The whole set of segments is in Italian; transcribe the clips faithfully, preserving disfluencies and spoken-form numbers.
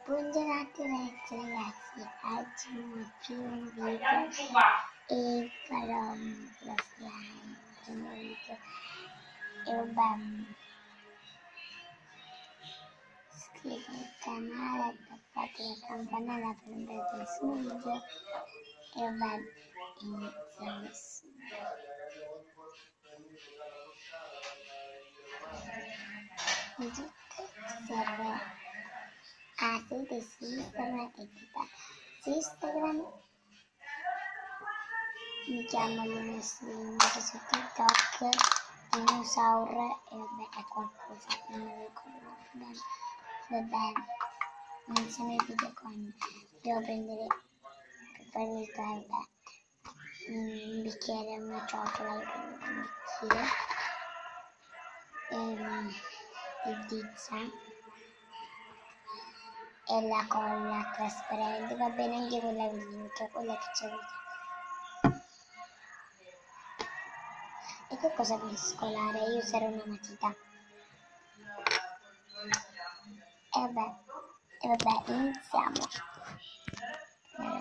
Buongiorno ragazzi, ragazzi, oggi mi primo video e farò lo slime, primo video e vabbè, iscrivetevi al canale, tappate la campanella per non perdere nessun video e vabbè, iniziamo subito. In tutto serve a seguire su Instagram e TikTok. Su Instagram mi chiamo Luna Slim, su TikTok Dinosaur e vabbè è qualcosa, non mi ricordo bene. Vabbè, iniziamo il video con, devo prendere per fare il rituale, vabbè, un bicchiere, una ciotola, io prendo un bicchiere ehm, di pizza e la colla trasparente, va bene anche quella vinta, quella che c'è avuta. E che cosa per scolare? Io userò una matita. E vabbè, e vabbè, iniziamo. Eh.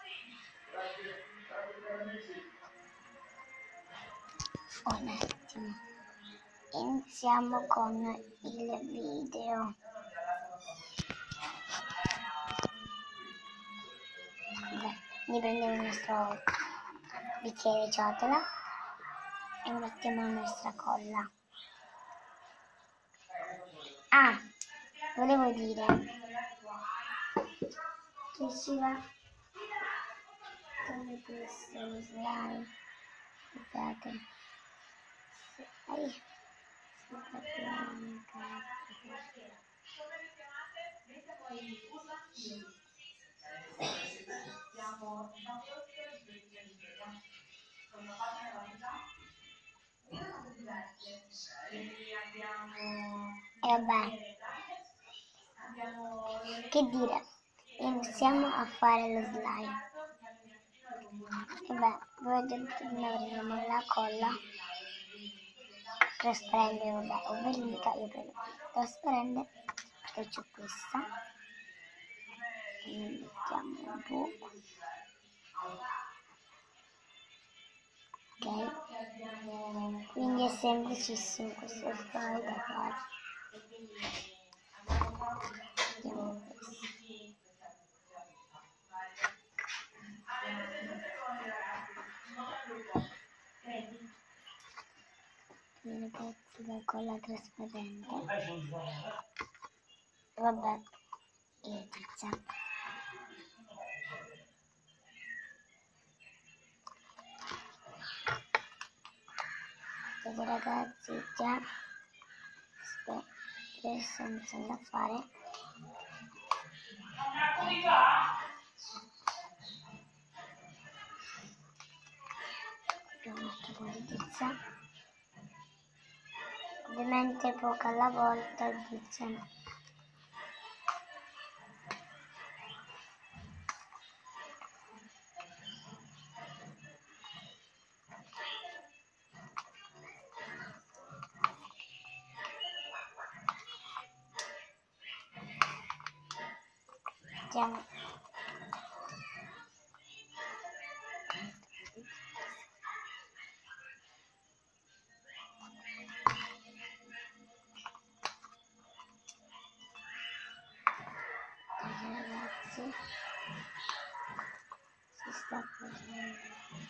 Un attimo. Iniziamo con il video. Vabbè, quindi prendiamo il nostro bicchiere di ciotola e mettiamo la nostra colla. Ah, volevo dire che si va come questo lo slime, scusate, ai, e vabbè, che dire, iniziamo a fare lo slime. E beh, voi prendiamo la colla trasparente, vabbè, o vernica, io prendo trasparente perché c'ho questa, quindi mettiamo un po', ok, quindi è semplicissimo questo slime da fare. Mettiamo questo. Quindi pezzi da colla trasparente, vabbè, e pizza. Vedete ragazzi, già adesso iniziamo da fare. Abbiamo fatto con di pizza, ovviamente poca alla volta il pizza. Mettiamo ragazzi, si sta facendo.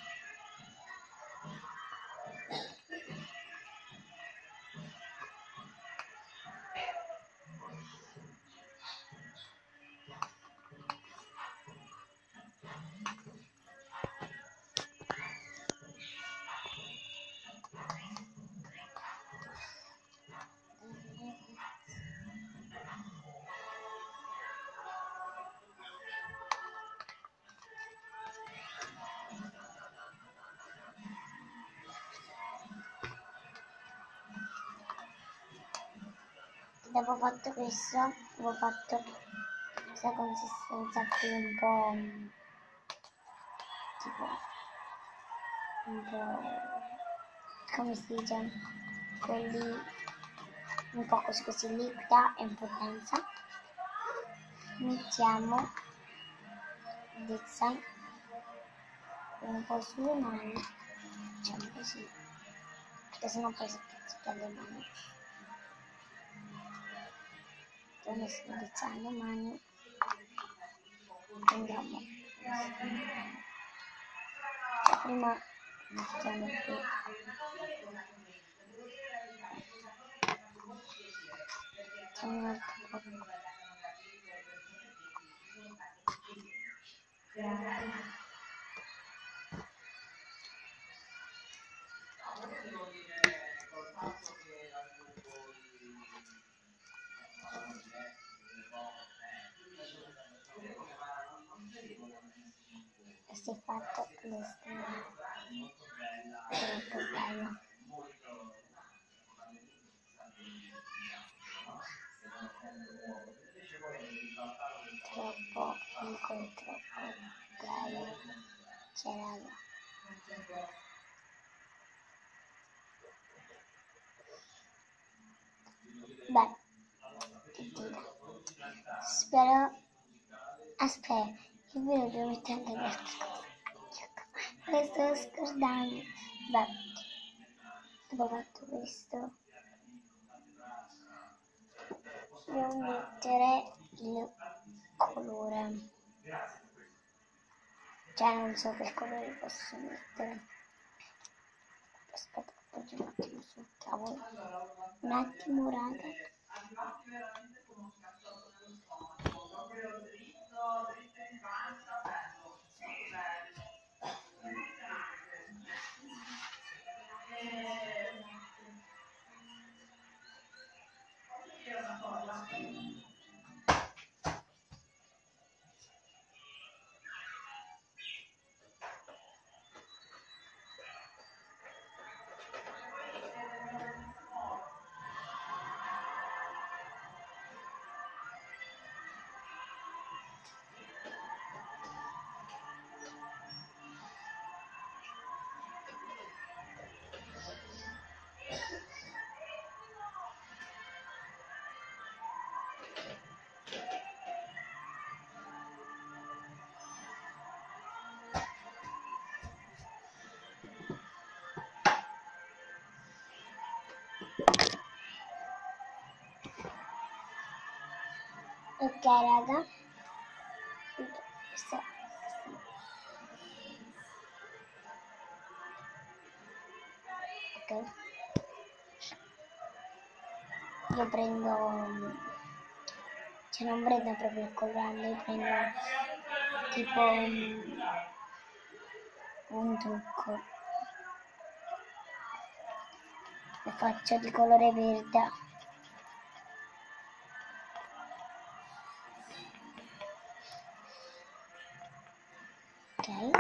Dopo fatto questo, ho fatto questa consistenza qui un po' tipo un po' come si dice, quelli un po' così così liquida e un po' densa. mettiamo il design un po' sulle mani, facciamo così, perché sennò poi si pizzica le mani. Ho messo il design le mani, prendiamo cioè, prima mettiamo qui facciamo un altro po'. E si è fatto lo stile troppo bello, troppo figo e troppo bello, c'è raga. Beh, che dire, spero, aspetta, io ve lo devo mettere anche questa cosa, me sto scordando. Beh, dopo fatto questo devo mettere il colore, cioè non so che colore posso mettere. Aspetta, appoggio un attimo sul tavolo, un attimo raga. Ok raga, questo, ok, io prendo, cioè non prendo proprio il colorante, io prendo tipo un, un trucco, lo faccio di colore verde. Ok,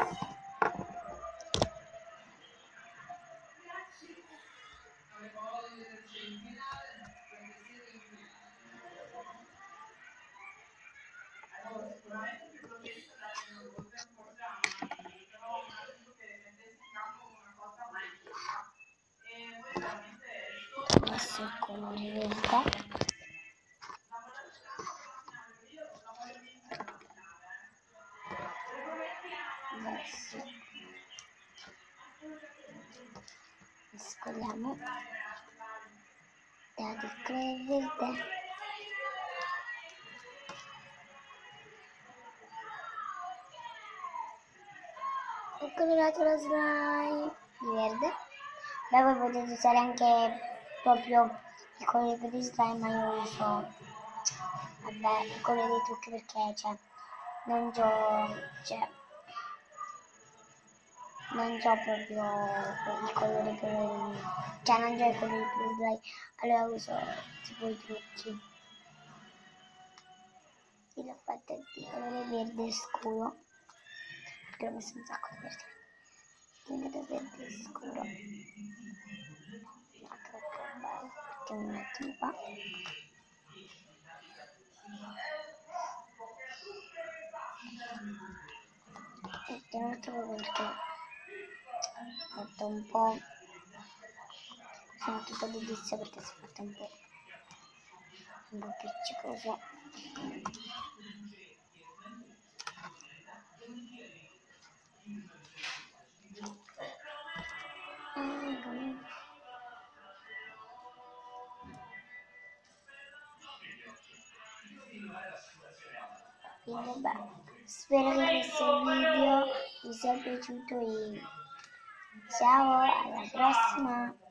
adesso il colore verde. Adesso mescoliamo da di colore verde. Ho colorato la slime di verde. Beh, voi potete usare anche proprio il colore di slime, ma io uso vabbè il colore dei trucchi perché cioè non gio cioè non gio proprio i colori colori cioè non gio i colori più dai, allora uso tipo i trucchi. Io l'ho fatta di colore verde scuro perché l'ho messo un sacco di verde, quindi verde scuro, ma troppo bello perché mi metto qua. E tenuto perché ho fatto un po', sono tutto di dizio perché si è fatto un po' un po' appiccicoso. Quindi beh, spero che questo video vi sia piaciuto e ciao, alla prossima!